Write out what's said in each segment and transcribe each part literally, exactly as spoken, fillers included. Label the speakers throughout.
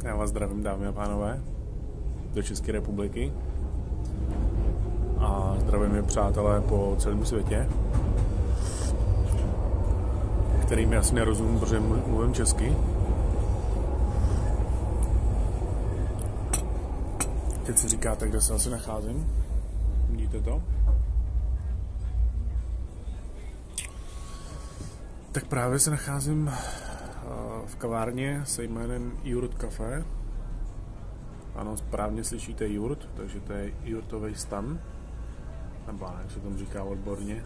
Speaker 1: Já vás zdravím, dámy a pánové, do České republiky a zdravím je přátelé po celém světě, kterým asi nerozumím, protože mluvím česky. Teď si říkáte, kde se asi nacházím. Vidíte to? Tak právě se nacházím v kavárně se jménem Jurt Café. Ano, správně slyšíte Jurt, takže to je jurtový stan, nebo jak se tomu říká odborně.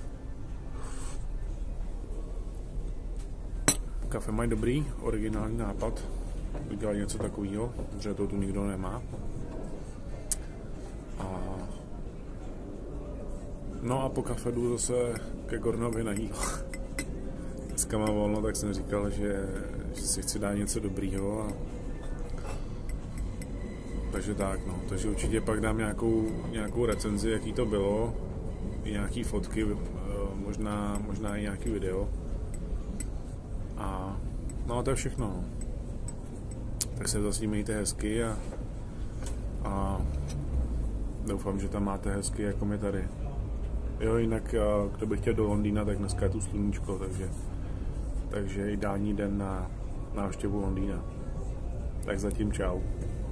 Speaker 1: Kafe mají dobrý, originální nápad, udělat něco takového, protože to tu nikdo nemá. A no a po kafe jdu zase ke Gornovi na jídlo. Dneska mám volno, tak jsem říkal, že, že si chci dát něco dobrýho. A takže tak, no. Takže určitě pak dám nějakou, nějakou recenzi, jaký to bylo, i nějaký fotky, možná, možná i nějaký video. A no a to je všechno, no. Tak se zase mějte hezky a, a doufám, že tam máte hezky, jako my tady. Jo, jinak kdo by chtěl do Londýna, tak dneska je tu sluníčko, takže, takže ideální den na návštěvu Londýna. Tak zatím čau.